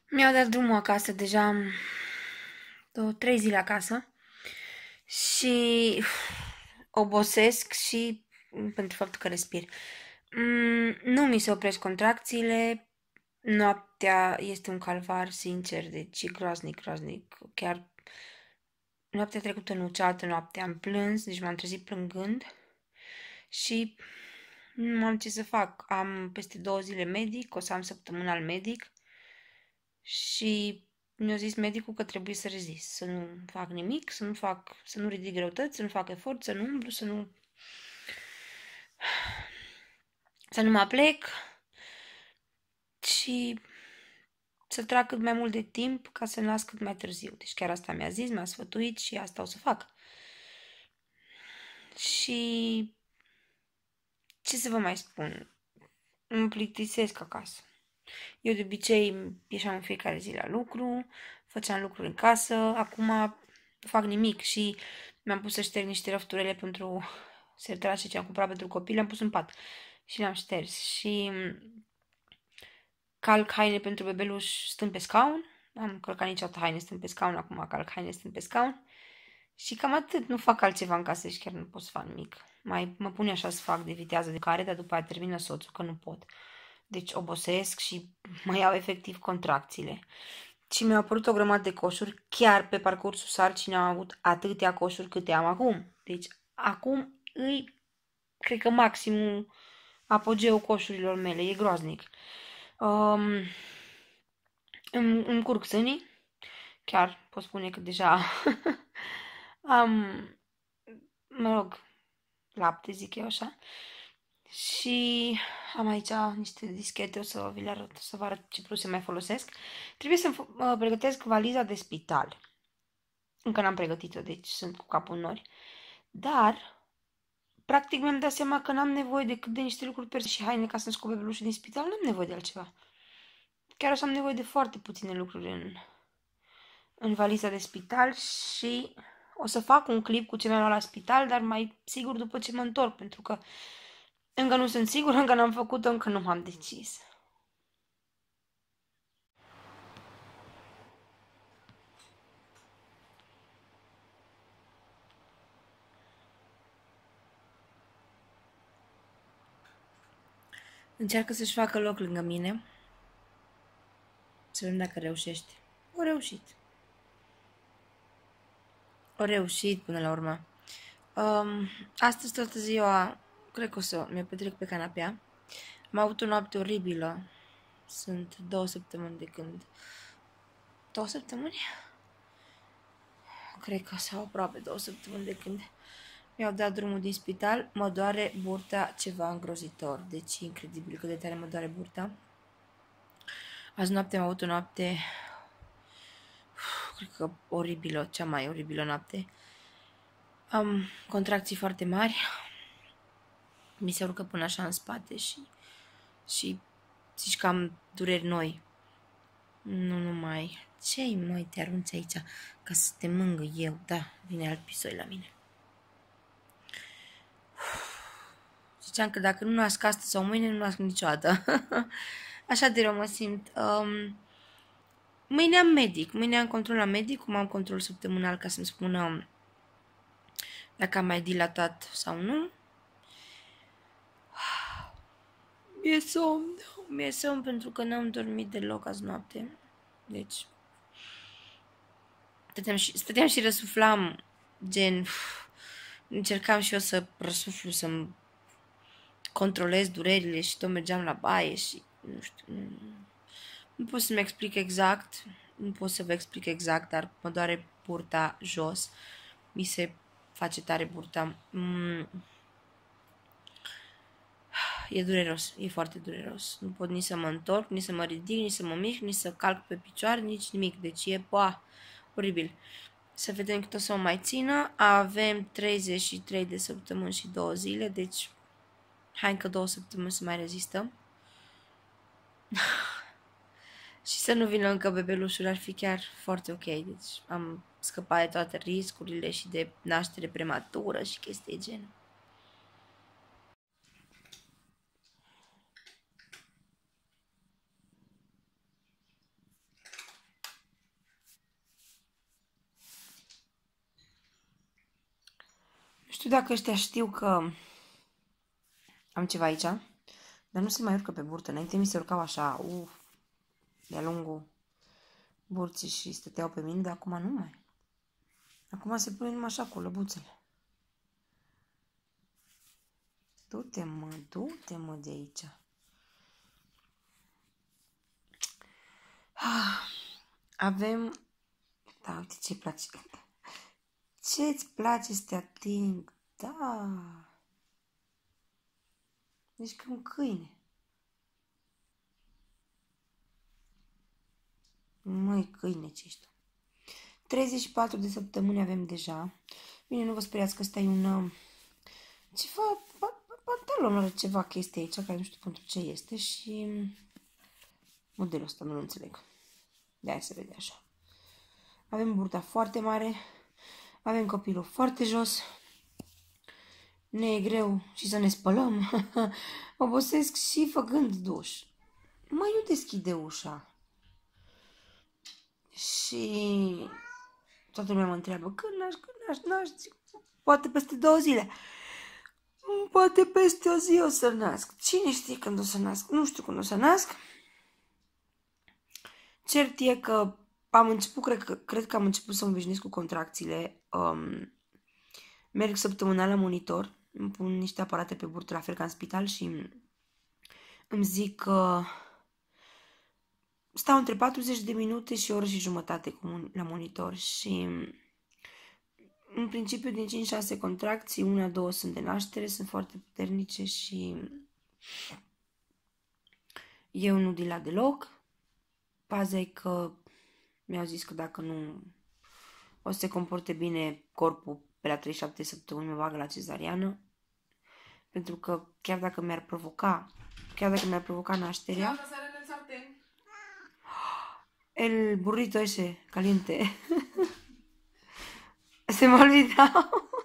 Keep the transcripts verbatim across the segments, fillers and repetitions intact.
Mi-au dat drumul acasă, deja am două, trei zile acasă și uf, obosesc și pentru faptul că respir. Mm, nu mi se opresc contracțiile, noaptea este un calvar, sincer, deci e groaznic, groaznic. Chiar noaptea trecută, nu, cealaltă noapte am plâns, deci m-am trezit plângând și nu am ce să fac. Am peste două zile medic, o să am săptămânal medic și mi-a zis medicul că trebuie să rezist, să nu fac nimic, să nu fac, să nu ridic greutăți, să nu fac efort, să nu umblu, să nu să nu mă plec și să trag cât mai mult de timp ca să nasc cât mai târziu. Deci chiar asta mi-a zis, mi-a sfătuit și asta o să fac. Și ce să vă mai spun? Îmi plictisesc acasă. Eu de obicei ieșeam în fiecare zi la lucru, făceam lucruri în casă, acum nu fac nimic și mi-am pus să șterg niște răfturele pentru sertarașe ce am cumpărat pentru copii, le-am pus în pat și le-am șters și calc haine pentru bebeluș stând pe scaun, am călcat niciodată haine stând pe scaun, acum calc haine stând pe scaun și cam atât, nu fac altceva în casă și chiar nu pot să fac nimic. Mai mă pune așa să fac de vitează de care, dar după aia termină soțul că nu pot. Deci obosesc și mă iau efectiv contracțiile. Și mi-au apărut o grămadă de coșuri, chiar pe parcursul sarcinii am avut atâtea coșuri câte am acum. Deci acum îi, cred că maximul apogeul coșurilor mele, e groaznic. Um, îmi, îmi curg sânii, chiar pot spune că deja am, mă rog, lapte, zic eu așa. Și am aici niște dischete, o să vi le arăt, o să vă arăt ce produse mai folosesc. Trebuie să uh, pregătesc valiza de spital. Încă n-am pregătit-o, deci sunt cu capul în nori. Dar, practic mi-am dat seama că n-am nevoie decât de niște lucruri per și haine ca să-mi scot bebelușul din spital, n-am nevoie de altceva. Chiar așa am nevoie de foarte puține lucruri în, în valiza de spital și o să fac un clip cu ce mi-am luat la spital, dar mai sigur după ce mă întorc, pentru că încă nu sunt sigură, încă n-am făcut-o, încă nu m-am decis. Încearcă să-și facă loc lângă mine. Să vedem dacă reușește. O reușit. O reușit până la urmă. Um, astăzi toată ziua, cred că o să mi-o petrec pe canapea. Am avut o noapte oribilă. Sunt două săptămâni de când... Două săptămâni? Cred că sau aproape două săptămâni de când mi-au dat drumul din spital. Mă doare burta ceva îngrozitor. Deci e incredibil cât de tare mă doare burta. Azi noapte am avut o noapte... Cred că oribilă, cea mai oribilă noapte. Am contracții foarte mari. Mi se urcă până așa în spate și... Și zici că am dureri noi. Nu, nu mai... Ce-i, măi, te arunți aici ca să te mângă eu? Da, vine alt pisoi la mine. Ziceam că dacă nu nasc astăzi sau mâine, nu nasc niciodată. Așa de rău mă simt. Um, mâine am medic. Mâine am control la medic, cum am control săptămânal ca să-mi spună dacă am mai dilatat sau nu. Mi-e somn. Mi-e somn pentru că n-am dormit deloc azi noapte. Deci... Stăteam și, stăteam și răsuflam, gen... Încercam și eu să răsuflu, să-mi controlez durerile și tot mergeam la baie și... Nu știu... Nu, nu pot să-mi explic exact. Nu pot să vă explic exact, dar mă doare burta jos. Mi se face tare burta. Mm. E dureros, e foarte dureros. Nu pot nici să mă întorc, nici să mă ridic, nici să mă mișc, nici să calc pe picioare, nici nimic. Deci e, poa, oribil. Să vedem cât o să mă mai țină. Avem treizeci și trei de săptămâni și două zile, deci hai încă două săptămâni să mai rezistăm. Și să nu vină încă bebelușul, ar fi chiar foarte ok. Deci am scăpat de toate riscurile și de naștere prematură și chestii de genul. Nu știu dacă ăștia știu că am ceva aici, dar nu se mai urcă pe burtă. Înainte mi se urcau așa, uf, de-a lungul burții și stăteau pe mine, dar acum nu mai. Acum se pune numai așa cu lăbuțele. Du-te, mă, du-te, mă, de aici. Avem... Da, uite ce-i place. Ce-ți place să te ating? Da. Deci ca un câine. Măi, câine, ce ești tu? treizeci și patru de săptămâni avem deja. Bine, nu vă speriați că ăsta e un... Ceva... Pantalon are ceva chestie aici, care nu știu pentru ce este și... Modelul ăsta nu-l înțeleg. De-aia se vede așa. Avem burta foarte mare. Avem copilul foarte jos. Ne e greu și să ne spălăm. Obosesc și făcând duș. Mai nu deschide ușa. Și toată lumea mă întreabă când naști, când naști, naști. Poate peste două zile. Poate peste o zi o să nasc. Cine știe când o să nasc? Nu știu când o să nasc. Cert e că am început, cred că, cred că am început să mă obișnuiesc cu contracțiile. Um, merg săptămânal la monitor. Îmi pun niște aparate pe burtă, la fel ca în spital și îmi zic că stau între patruzeci de minute și o oră și jumătate la monitor și în principiu din cinci șase contracții, una, două sunt de naștere, sunt foarte puternice și eu nu dilat deloc. Paza e că mi-au zis că dacă nu o să se comporte bine corpul, pe la treizeci și șapte săptămâni mă bagă la cezariană. Pentru că chiar dacă mi-ar provoca, chiar dacă mi-ar provoca nașterea, el burrito ese caliente se mă olvidau.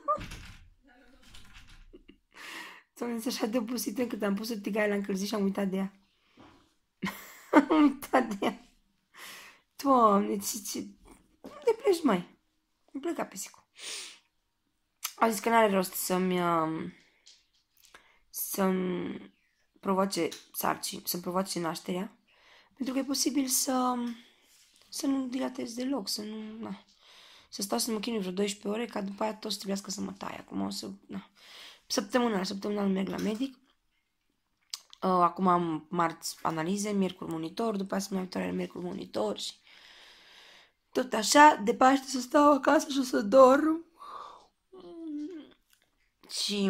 S-am zis așa de obosită încât am pus o tigaie la încălzit și am uitat de ea. Am uitat de ea. Doamne, ce, ce... Unde pleci, mai? Îmi pleca pisicul. A zis că n-are rost să-mi să-mi provoace sarcini, să-mi provoace nașterea, pentru că e posibil să să nu dilatez deloc, să nu, na, să stau să mă chinui vreo doisprezece ore, ca după aia tot să trebuiască să mă tai. Acum o să, na, săptămânal, săptămânal merg la medic. Acum am marți analize, miercuri monitor, după aia săptămâna viitoare miercuri monitor și tot așa, de Paște să stau acasă și o să dorm. Și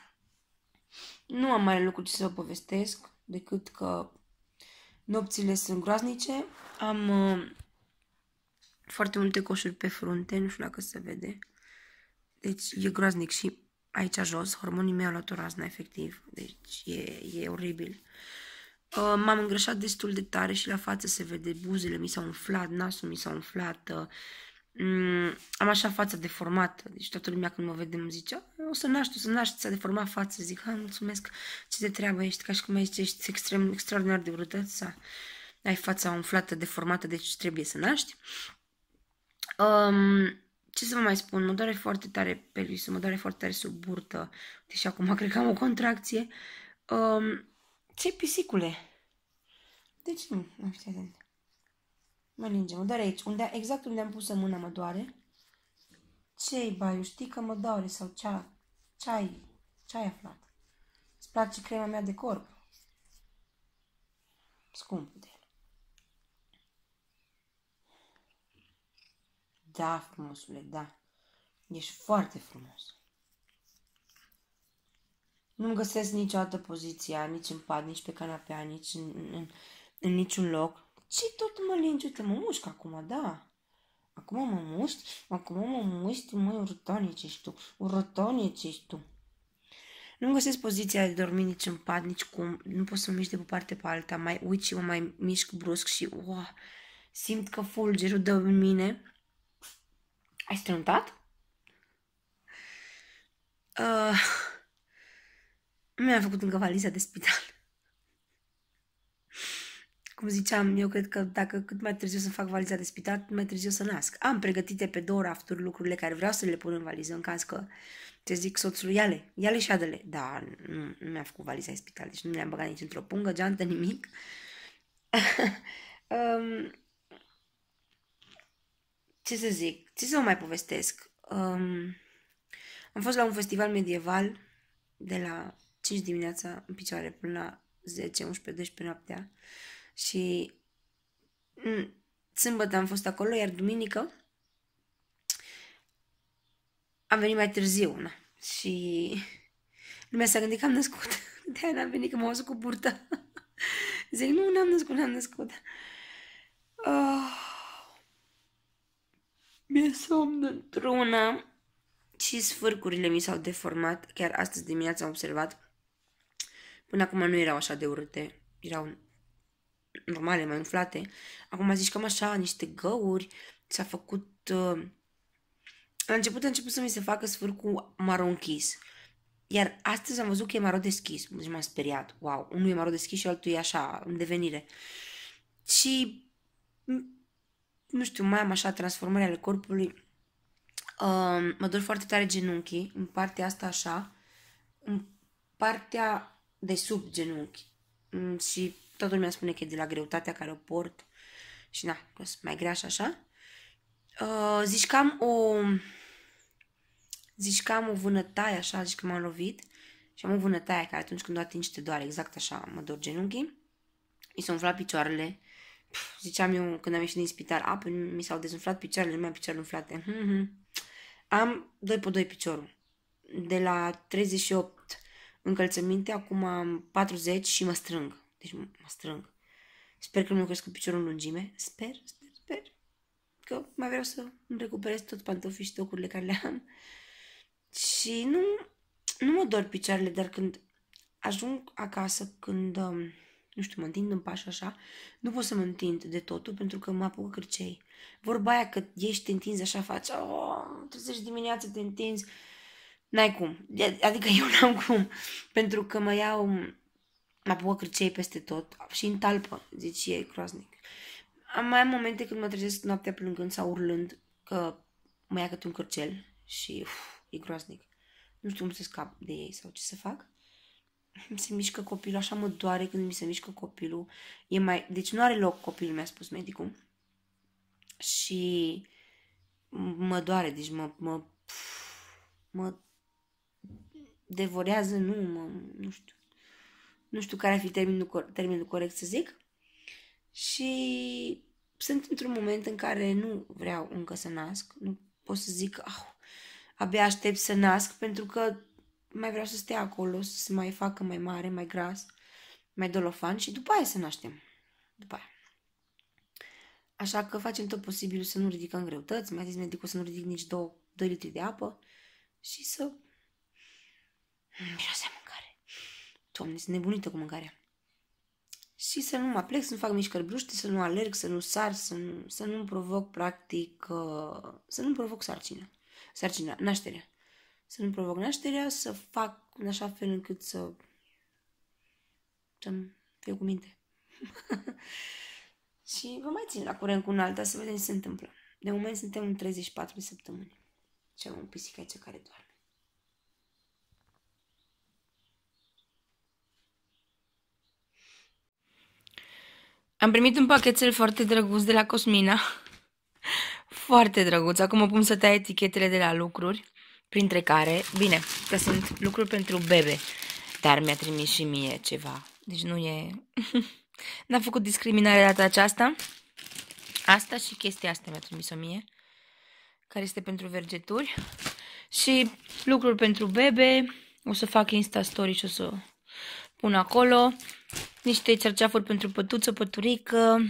nu am mare lucru ce să vă povestesc, decât că nopțile sunt groaznice. Am uh, foarte multe coșuri pe frunte, nu știu dacă se vede. Deci e groaznic și aici jos, hormonii mei au luat o raznă, efectiv. Deci e, e oribil. Uh, M-am îngrășat destul de tare și la față se vede, buzele mi s-au umflat, nasul mi s-a umflat. Uh, Mm, am așa fața deformată, deci toată lumea când mă vede îmi zice o să naști, o să naști, ți-a deformat fața. Zic, ha, mulțumesc, ce de treabă ești, ca și cum ești, ești extrem, extraordinar de urâtă, să ai fața umflată, deformată, deci trebuie să naști. Um, ce să vă mai spun, mă doare foarte tare pelisul, mă doare foarte tare sub burtă, deși acum cred că am o contracție. Um, ce pisicule? Deci nu, nu știu atent. Mă linge, mă doare aici. Unde, exact unde am pus mâna mă doare. Ce-i, baiu? Știi că mă doare sau ce-ai? Ce-ai? Ce-ai aflat? Îți place crema mea de corp? Scumpă de el. Da, frumosule, da. Ești foarte frumos. Nu-mi găsesc niciodată poziția, nici în pat, nici pe canapea, nici în, în, în niciun loc. Ce tot mă lingi? Uite, mă mușc acum, da. Acum mă muști? Acum mă muști? Măi, urătoanie ce ești tu. Urătoanie ce ești tu. Nu găsesc poziția de dormi nici în pat, nici cum. Nu pot să mă mișc de pe parte pe alta. Mai uit și mă mai mișc brusc și wow, simt că fulgerul dă în mine. Ai strântat? Uh, Mi-am făcut încă valiza de spital. Cum ziceam, eu cred că dacă cât mai târziu să fac valiza de spital, cât mai târziu să nasc. Am pregătite pe două rafturi lucrurile care vreau să le pun în valiză în caz că Te zic soțului, ia-le, ia-le și adă-le. Da, nu, nu mi-a făcut valiza în spital, deci nu le-am băgat nici într-o pungă, geantă, nimic. um, ce să zic, ce să vă mai povestesc? Um, am fost la un festival medieval de la cinci dimineața în picioare până la zece, unsprezece, doisprezece noaptea și m- sâmbătă am fost acolo, iar duminică am venit mai târziu, na. Și lumea s-a gândit că am născut. De-aia n-am venit, că m-au văzut cu burtă. Zic, nu, n-am născut, n-am născut. Oh, mi-e somn într-una și sfârcurile mi s-au deformat. Chiar astăzi dimineața am observat. Până acum nu erau așa de urâte. Erau normale, mai umflate. Acum zici cam așa, niște găuri. S-a făcut... Uh... La început a început să mi se facă sfârcul maro închis. Iar astăzi am văzut că e maro deschis. Deci m-am speriat. Wow, unul e maro deschis și altul e așa, în devenire. Și... nu știu, mai am așa transformări ale corpului. Uh, mă dor foarte tare genunchii, în partea asta așa, în partea de sub genunchi. Mm, și toată lumea spune că e de la greutatea care o port. Și na, că sunt mai grea și așa. Uh, zici că am o... Zici că am o vânătaie așa, zici că m-am lovit. Și am o vânătaie care atunci când o atingi te doare, exact așa, mă dor genunchii. Mi s-au umflat picioarele. Pf, ziceam eu când am ieșit din spital, a, păi mi s-au dezumflat picioarele, nu mai am picioarele umflate. Am doi pe doi piciorul. De la treizeci și opt încălțăminte, acum am patruzeci și mă strâng. Deci mă strâng. Sper că nu mi-a crescut piciorul în lungime. Sper, sper, sper. Că mai vreau să îmi recuperez tot pantofii și tocurile care le am. Și nu, nu mă dor picioarele, dar când ajung acasă, când, um, nu știu, mă întind în pași așa, nu pot să mă întind de totul pentru că mă apucă cârcei. Vorba aia că ești, te întinzi așa, faci, oh, trezești dimineața, te întinzi, n-ai cum. Adică eu n-am cum, pentru că mă iau, mă apucă cârcei peste tot și în talpă, deci e groaznic. Am mai am momente când mă trezesc noaptea plângând sau urlând că mă ia câte un cârcel și uf, e groaznic. Nu știu cum să scap de ei sau ce să fac. Mi se mișcă copilul, așa mă doare când mi se mișcă copilul. E mai... Deci nu are loc copilul, mi-a spus medicul. Și mă doare, deci mă, mă, mă devorează, nu, mă, nu știu. Nu știu care ar fi termenul, termenul corect să zic. Și sunt într-un moment în care nu vreau încă să nasc. Nu pot să zic, oh, abia aștept să nasc, pentru că mai vreau să stea acolo, să se mai facă mai mare, mai gras, mai dolofan și după aia să naștem. După aia. Așa că facem tot posibilul să nu ridicăm greutăți. Mi-a zis medicul să nu ridic nici doi litri de apă și să mirosea mâncare. Doamne, sunt nebunită cu mâncarea. Și să nu mă plec, să nu fac mișcări bruște, să nu alerg, să nu sar, să nu, să nu provoc practic, uh, să nu provoc sarcina. Sarcina, nașterea. Să nu provoc nașterea, să fac în așa fel încât să să-mi fiu cu minte. Și vă mai țin la curent cu un alta să vedem ce se întâmplă. De moment suntem în treizeci și patru de săptămâni. Și am un pisic aici care doarme. Am primit un pachetel foarte drăguț de la Cosmina. Foarte drăguț. Acum mă pun să tai etichetele de la lucruri. Printre care, bine, că sunt lucruri pentru bebe. Dar mi-a trimis și mie ceva. Deci nu e... N-a făcut discriminare data aceasta. Asta și chestia asta mi-a trimis-o mie. Care este pentru vergeturi. Și lucruri pentru bebe. O să fac Insta Story și o să pun acolo. Niște țărceafuri pentru pătuță, păturică.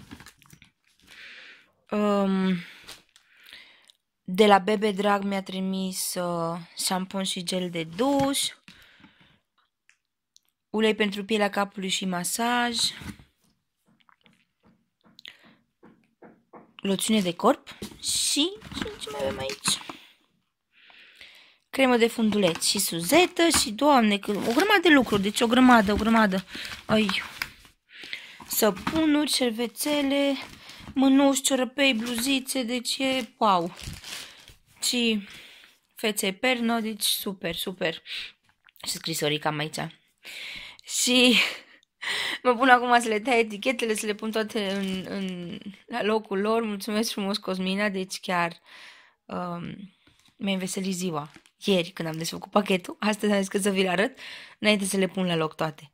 Um, de la Bebe Drag mi-a trimis uh, șampon și gel de duș. Ulei pentru pielea capului și masaj. Loțiune de corp. Și, și ce mai avem aici? Cremă de funduleț și suzetă și, Doamne, o grămadă de lucruri, deci o grămadă, o grămadă. Ai, săpunuri, șervețele, mânuși, ciorăpei, bluzițe, deci e wow. Și fețe perno, deci super, super. Și scrisorica aici. Și mă pun acum să le tai etichetele, să le pun toate în, în, la locul lor. Mulțumesc frumos, Cosmina, deci chiar um, mi-a înveselit ziua. Ieri, când am desfăcut pachetul, astăzi am zis că să vi-l arăt, înainte să le pun la loc toate.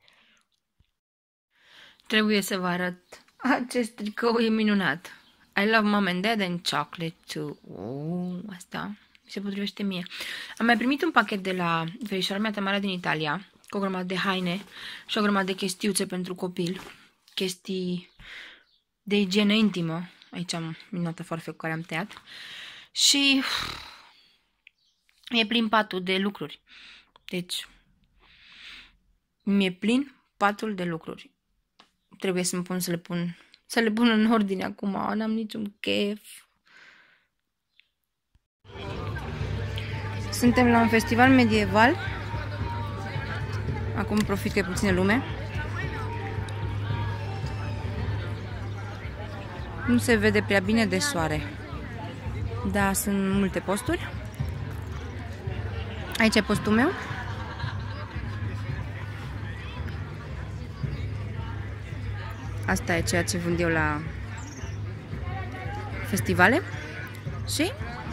Trebuie să vă arăt. Acest tricou e minunat. I love mom and dad and chocolate too. Oh, asta se potrivește mie. Am mai primit un pachet de la verișoara mea Tamara din Italia, cu o grămadă de haine și o grămadă de chestiuțe pentru copil. Chestii de igienă intimă. Aici am minunată foarfe cu care am tăiat. Și mi-e plin patul de lucruri. Deci, mi-e plin patul de lucruri. Trebuie să-mi pun să le pun, să le pun în ordine acum. N-am niciun chef. Suntem la un festival medieval. Acum profit că e puțină lume. Nu se vede prea bine de soare. Da, sunt multe posturi. Aici e postul meu. Asta e ceea ce vând eu la festivale. Și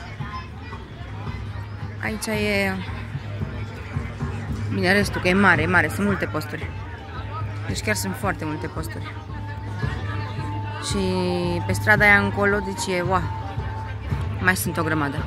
aici e... Bine, restul, că e mare, e mare, sunt multe posturi. Deci chiar sunt foarte multe posturi. Și pe strada aia încolo, deci e, wow, mai sunt o grămadă.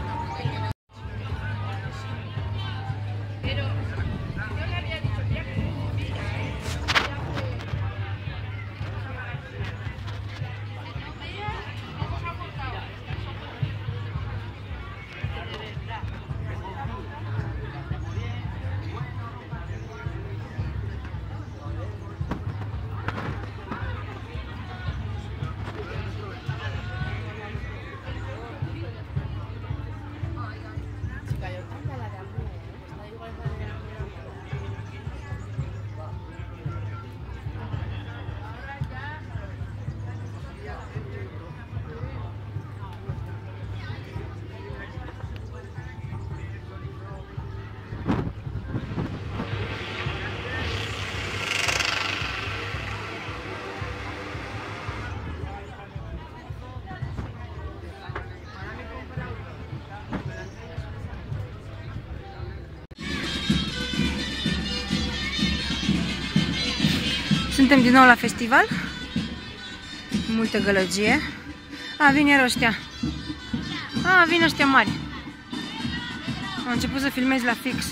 Suntem din nou la festival. Multă gălăgie. A, vin iar ăștia. A, vin ăștia mari. Am început să filmez la fix.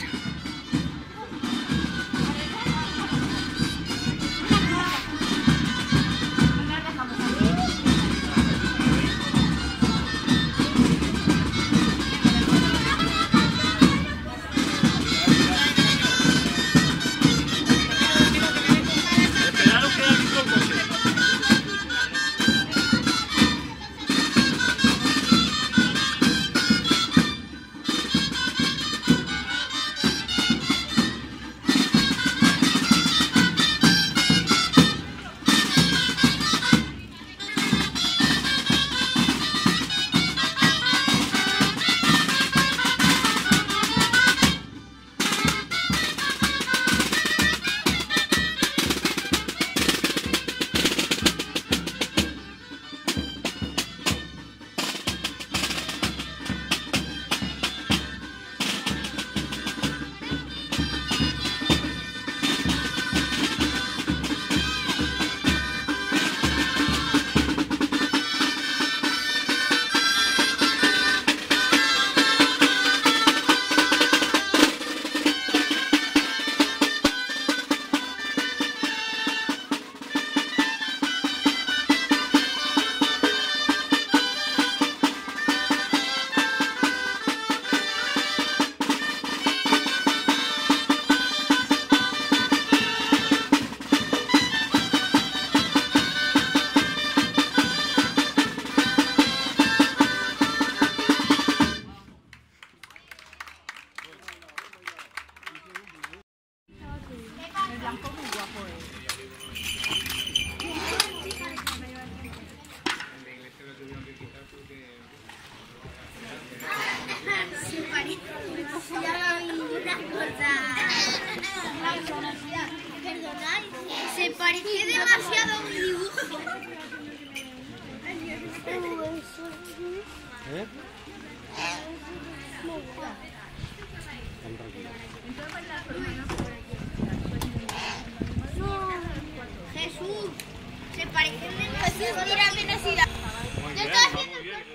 Mira, mira, mira. Muy bien, va muy bien.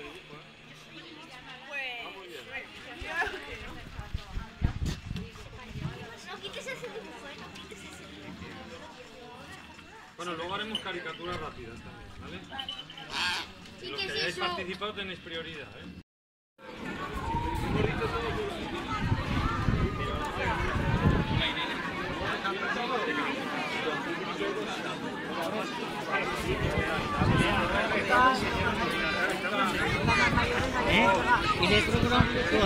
No quites ese dibujo, no quites ese dibujo. Bueno, luego haremos caricaturas rápidas también, ¿vale? Sí, Los que que es hayáis eso. participado tenéis prioridad, ¿eh? ¿Y de otro no?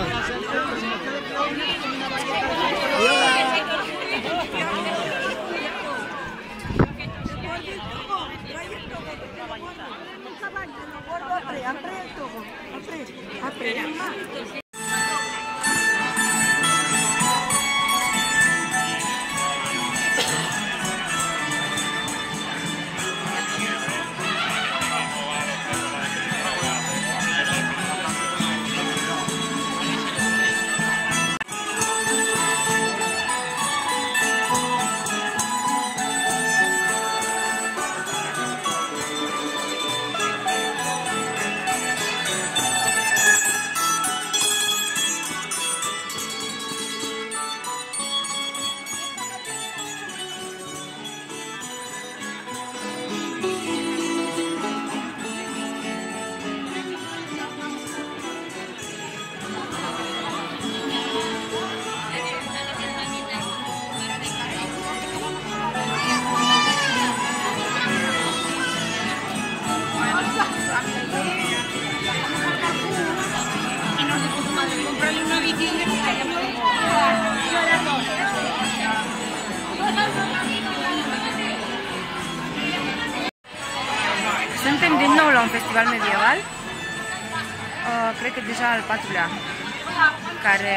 Suntem din nou la un festival medieval, uh, cred că deja al patrulea, care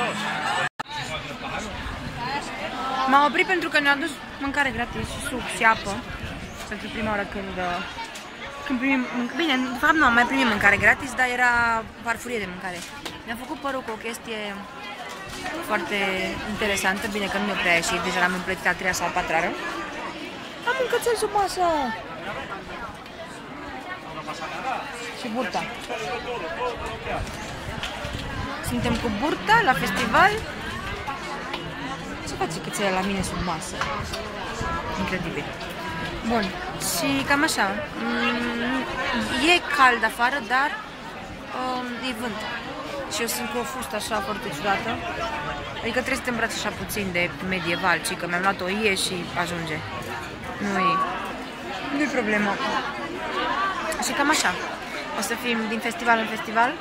m-a oprit pentru că ne-a adus mâncare gratis și suc și apă, pentru prima oară când, uh, când primim, bine, de fapt nu am mai primit mâncare gratis, dar era farfurie de mâncare. Mi-a făcut părul cu o chestie foarte interesantă, bine că nu mi-a prea ieșit, deja l-am împletit a treia sau a patra oară. Am un cățel sub masă! Și burta. Suntem cu burta la festival. Ce face cățelul la mine sub masă? Incredibil. Bun, și cam așa. E cald afară, dar um, e vânt. Și eu sunt cu o fustă așa foarte ciudată. Adică trebuie să te îmbraci așa puțin de medieval, ci că mi-am luat o ie și ajunge. Nu-i nu-i problemă. Și cam așa. O să fim din festival în festival.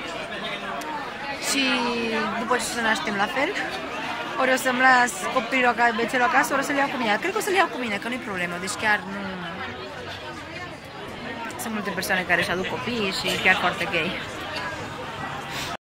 Și după ce să ne naștem la fel, ori o să-mi las copilul, bețelul acasă, ori o să-l iau cu mine. Cred că o să-l iau cu mine, că nu-i problemă. Deci chiar nu... Sunt multe persoane care își aduc copiii și e chiar foarte gay.